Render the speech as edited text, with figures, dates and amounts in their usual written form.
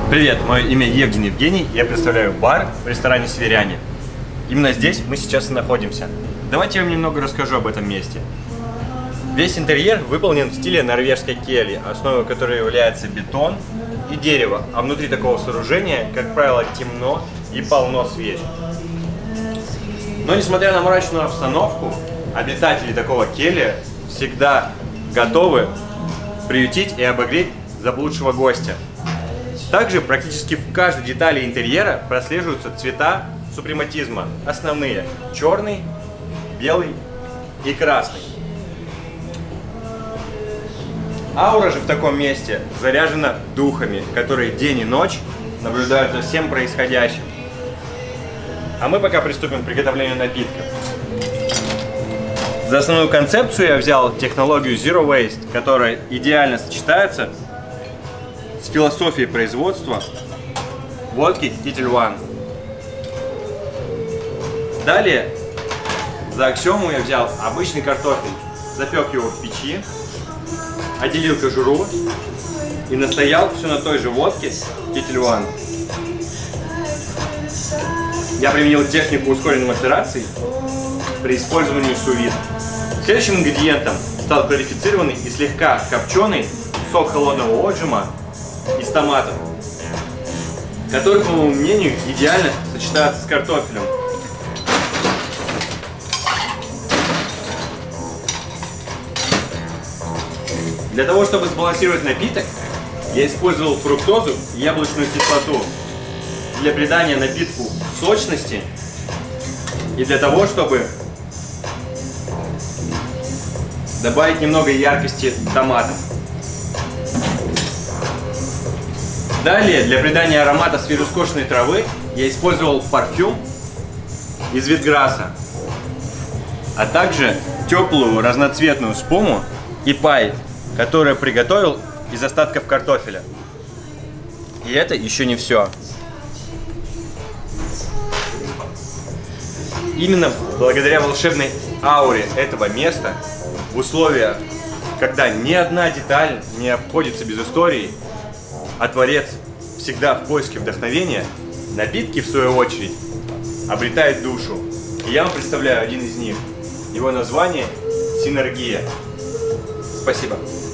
Привет, мое имя Евгений, я представляю бар в ресторане «Северяне». Именно здесь мы сейчас и находимся. Давайте я вам немного расскажу об этом месте. Весь интерьер выполнен в стиле норвежской кельи, основой которой является бетон и дерево, а внутри такого сооружения, как правило, темно и полно свеч. Но несмотря на мрачную обстановку, обитатели такого кельи всегда готовы приютить и обогреть заблудшего гостя. Также практически в каждой детали интерьера прослеживаются цвета супрематизма. Основные – черный, белый и красный. Аура же в таком месте заряжена духами, которые день и ночь наблюдают за всем происходящим. А мы пока приступим к приготовлению напитка. За основную концепцию я взял технологию Zero Waste, которая идеально сочетается с философией производства водки Ketel One. Далее за аксиому я взял обычный картофель, запек его в печи, отделил кожуру и настоял все на той же водке Ketel One. Я применил технику ускоренной мацерации при использовании су-вид. Следующим ингредиентом стал кларифицированный и слегка копченый сок холодного отжима из томатов, который, по моему мнению, идеально сочетается с картофелем. Для того, чтобы сбалансировать напиток, я использовал фруктозу и яблочную кислоту для придания напитку сочности и для того, чтобы добавить немного яркости томатам. Далее, для придания аромата свежескошенной травы я использовал парфюм из витграсса, а также теплую разноцветную спуму и пайт, которую я приготовил из остатков картофеля. И это еще не все. Именно благодаря волшебной ауре этого места, в условиях, когда ни одна деталь не обходится без истории, а творец всегда в поиске вдохновения, напитки, в свою очередь, обретают душу. И я вам представляю один из них. Его название – «Синергия». Спасибо.